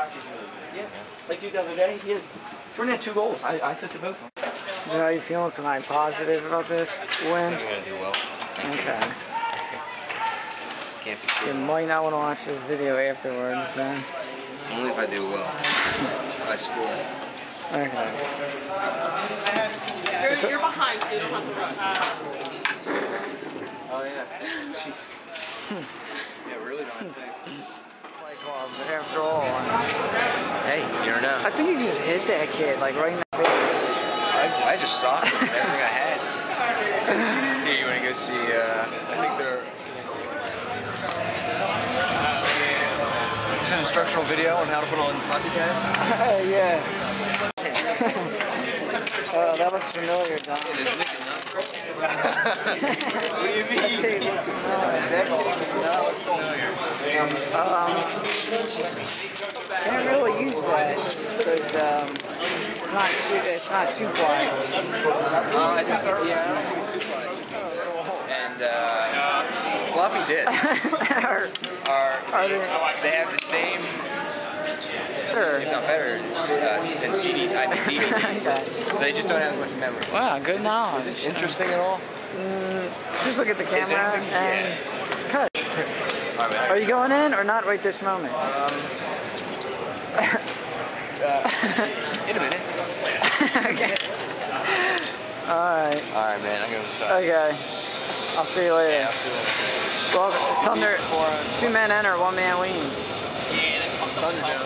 Yeah. Like the other day, Jordan had 2 goals. I assisted both of them. So how are you feeling tonight? Positive about this win? I'm gonna do well. Okay. Can't be sure. You might not want to watch this video afterwards, then. Only if I do well. If I score. Okay. You're behind, so you don't have to run. Oh yeah. Yeah, really don't have to. Play club, but after all, Hey, you never know. I think you just hit that kid like right in the face. I just saw everything I had. Yeah, you want to go see? I think they're. It's an instructional video on how to put on Thundercats. Yeah. Oh, that looks familiar, Don. It is Nick and Nut. What do you mean? That tape looks familiar. Can't really use that because it's not soup wide. I think it's super. And floppy disks they have the same, if not better, than CDs. I mean DVDs. They just don't have as much memory. Wow, good knowledge. Is it interesting at all? Just look at the camera and cut. Right, Are you going in or not right this moment? In a minute. Okay. Alright. Alright, man, I'm going to decide. Okay. I'll see you later. Yeah, I'll see you later. Well, Thunder, 2 men enter, 1 man leave. Thunder down.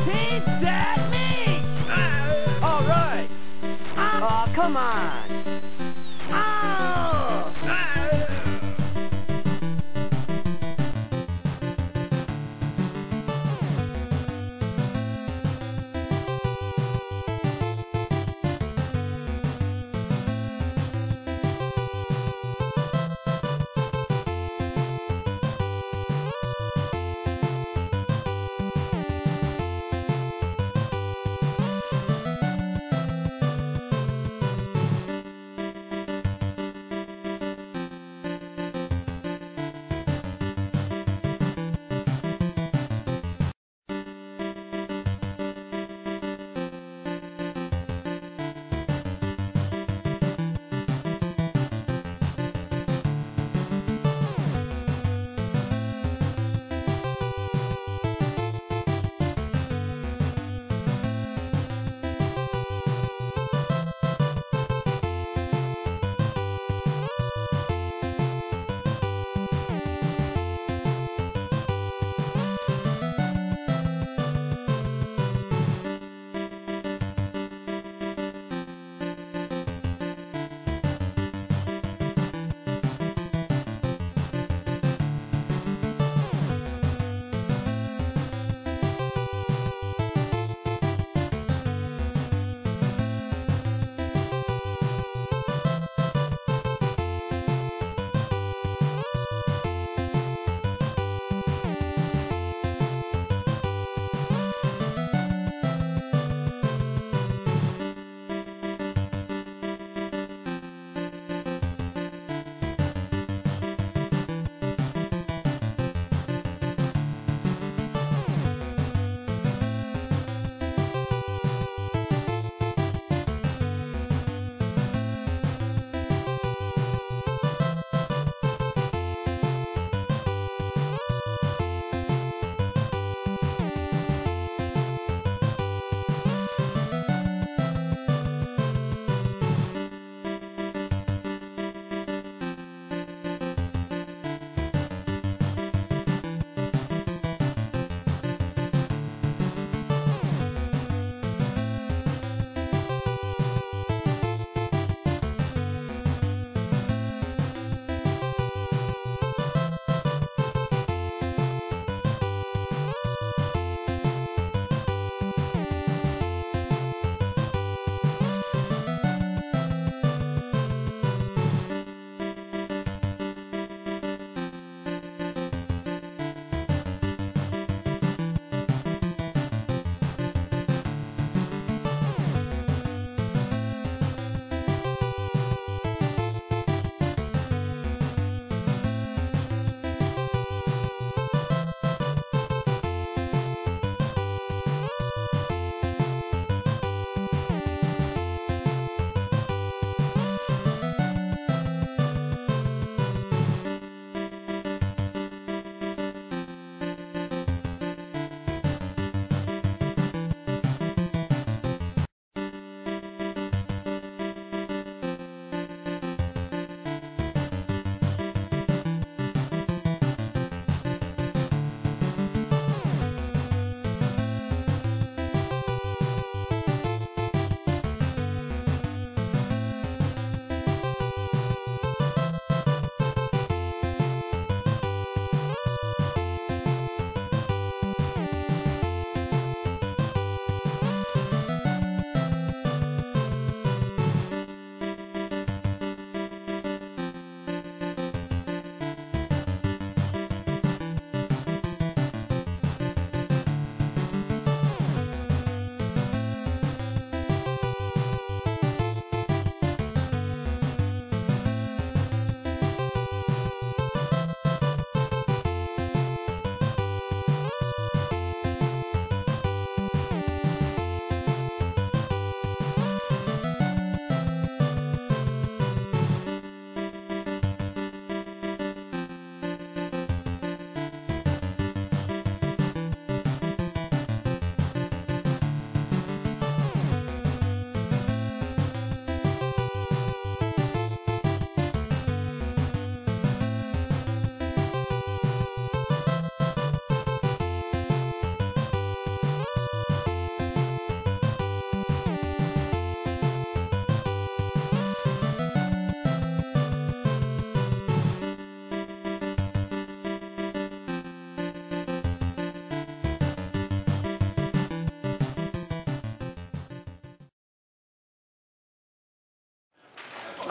Ain't that me? All right. Oh, come on. Oh!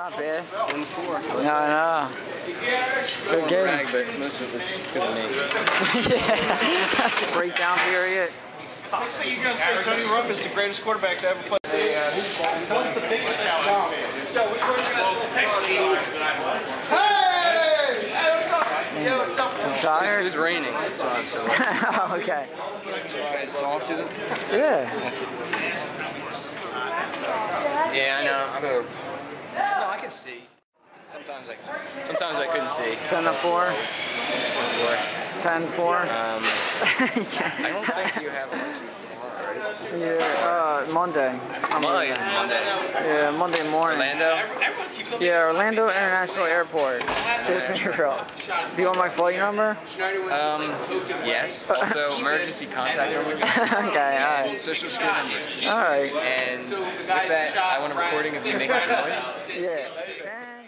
not bad. 24. No. Good game. Brag, but most of it was because of me. Yeah. Breakdown period. Next thing you guys say, Tony Rupp is the greatest quarterback to ever play. Who's the biggest? I'm tired. It was raining, so I'm so lucky. Okay. You guys talk to them? Yeah. Yeah, I know. I'll go. No, I can see. Sometimes I couldn't see. 10-4. 10-4. I don't think you have a license tomorrow, right? Yeah, Monday. Monday. Yeah, Monday morning. Orlando? Yeah, Orlando International Airport. Disney World. Do you want my flight number? Yes. Also, emergency contact numbers. Okay, alright. Social security number. Alright. And with that, I want a recording of you making some noise. Yeah.